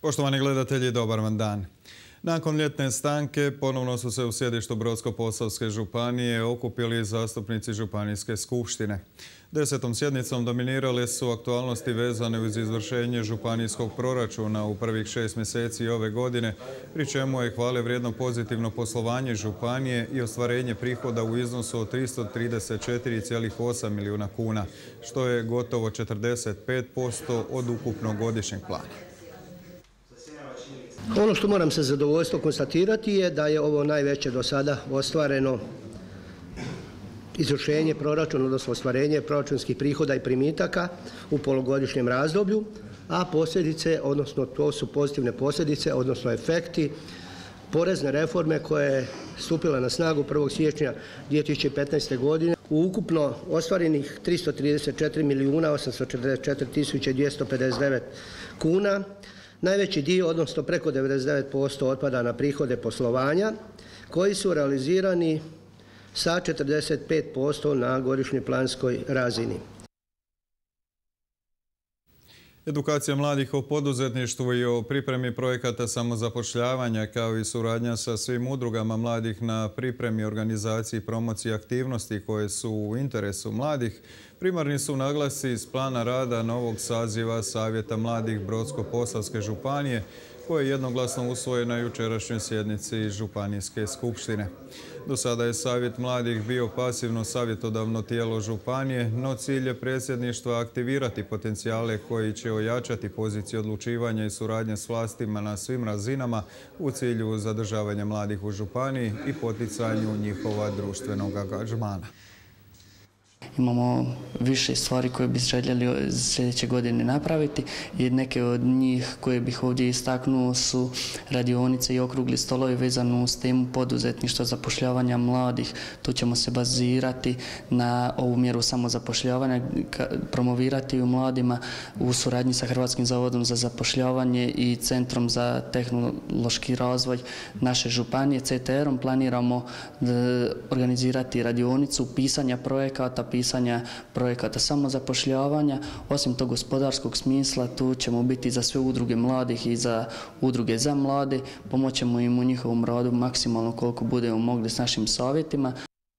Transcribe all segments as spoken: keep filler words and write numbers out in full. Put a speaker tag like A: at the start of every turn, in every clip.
A: Poštovani gledatelji, dobar vam dan. Nakon ljetne stanke ponovno su se u sjedištu Brodsko-posavske županije okupili zastupnici Županijske skupštine. Desetom sjednicom dominirale su aktualnosti vezane uz izvršenje županijskog proračuna u prvih šest mjeseci ove godine, pri čemu je hvale vrijedno pozitivno poslovanje županije i ostvarenje prihoda u iznosu od tristo trideset četiri zarez osam milijuna kuna, što je gotovo četrdeset pet posto od ukupnog godišnjeg plana.
B: Ono što moram sa zadovoljstvom konstatirati je da je ovo najveće do sada ostvareno izvršenje proračuna, odnosno ostvarenje proračunskih prihoda i primitaka u polugodišnjem razdoblju, a posljedice, odnosno to su pozitivne posljedice, odnosno efekti porezne reforme koja je stupila na snagu prvog siječnja dvije tisuće petnaeste. godine. U ukupno ostvarenih tristo trideset četiri milijuna osamsto četrdeset četiri tisuće dvjesto pedeset devet kuna, najveći dio, odnosno preko devedeset devet posto otpada na prihode poslovanja koji su realizirani sa četrdeset pet posto na godišnjoj planskoj razini.
A: Edukacija mladih o poduzetništvu i o pripremi projekata samozapošljavanja, kao i suradnja sa svim udrugama mladih na pripremi, organizaciji i promociji aktivnosti koje su u interesu mladih, primarni su naglasi iz plana rada novog saziva Savjeta mladih Brodsko-posavske županije, koje je jednoglasno usvojen na jučerašnjoj sjednici Županijske skupštine. Do sada je Savjet mladih bio pasivno savjetodavno tijelo županije, no cilj je predsjedništva aktivirati potencijale koji će ojačati poziciju odlučivanja i suradnje s vlastima na svim razinama u cilju zadržavanja mladih u županiji i poticanju njihova društvenog angažmana.
C: Imamo više stvari koje bi željeli sljedeće godine napraviti i neke od njih koje bih ovdje istaknuo su radionice i okrugli stolovi vezano uz temu poduzetništva, zapošljavanja mladih. Tu ćemo se bazirati na ovu mjeru samozapošljavanja, promovirati u mladima u suradnji sa Hrvatskim zavodom za zapošljavanje i Centrom za tehnološki razvoj naše županije, C T R-om. Planiramo organizirati radionicu pisanja projekata, pisanja projekata samozapošljavanja. Osim tog gospodarskog smisla, tu ćemo biti za sve udruge mladih i za udruge za mlade. Pomoćemo im u njihovom radu maksimalno koliko budemo mogli s našim savjetima.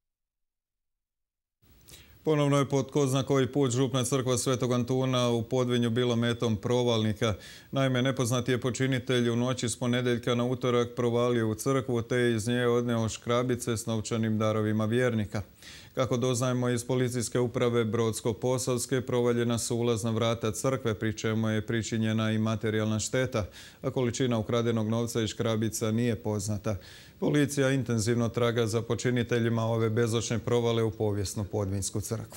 A: Ponovno je po tko zna koji put župna crkva Svetog Antuna u Podvinju bila metom provalnika. Naime, nepoznati je počinitelj u noći s ponedjeljka na utorak provalio u crkvu te je iz nje odneo škrabice s novčanim darovima vjernika. Kako doznajemo iz policijske uprave Brodsko-posavske, provaljena su ulazna vrata crkve, pri čemu je pričinjena i materijalna šteta, a količina ukradenog novca i škrabica nije poznata. Policija intenzivno traga za počiniteljima ove bezočne provale u povijesnu Podvinjsku crkvu.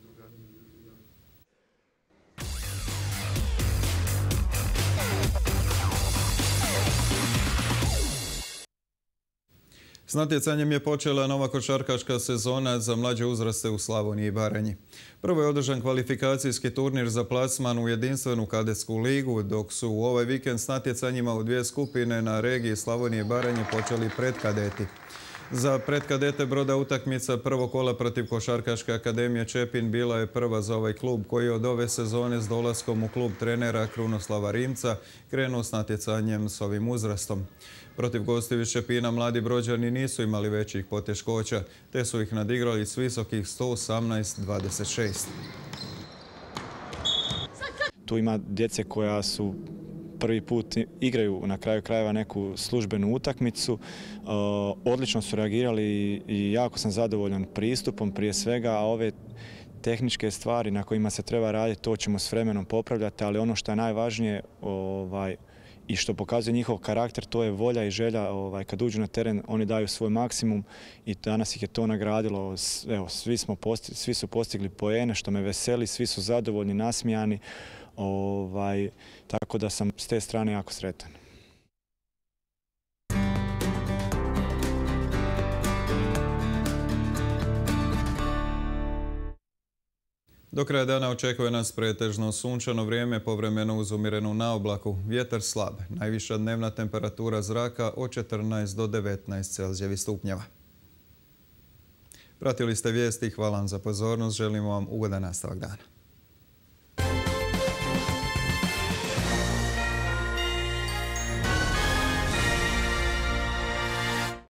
A: S natjecanjem je počela nova košarkaška sezona za mlađe uzraste u Slavoniji i Baranji. Prvo je održan kvalifikacijski turnir za plasman u jedinstvenu kadetsku ligu, dok su u ovaj vikend s natjecanjima u dvije skupine na regiji Slavonije i Baranje počeli predkadeti. Za predkadete Broda utakmica prvog kola protiv Košarkaške akademije Čepin bila je prva za ovaj klub koji od ove sezone s dolaskom u klub trenera Krunoslava Rimca krenuo s natjecanjem s ovim uzrastom. Protiv gostiju iz Čepina mladi Brođani nisu imali većih poteškoća, te su ih nadigrali s visokih sto osamnaest dvadeset šest.
D: Tu ima djece koja su prvi put igraju na kraju krajeva neku službenu utakmicu. Odlično su reagirali i jako sam zadovoljan pristupom prije svega, a ove tehničke stvari na kojima se treba raditi, to ćemo s vremenom popravljati, ali ono što je najvažnije ovaj, i što pokazuje njihov karakter, to je volja i želja. Ovaj, kad uđu na teren, oni daju svoj maksimum i danas ih je to nagradilo. Evo, svi, smo posti, svi su postigli poene, što me veseli, svi su zadovoljni, nasmijani. Ovaj, tako da sam s te strane jako sretan.
A: Do kraja dana očekuje nas pretežno sunčano vrijeme, povremeno uz umjerenu naoblaku, vjetar slab, najviša dnevna temperatura zraka od četrnaest do devetnaest Celzijevih stupnjeva. Pratili ste vijesti, hvala vam za pozornost, želimo vam ugodan nastavak dana.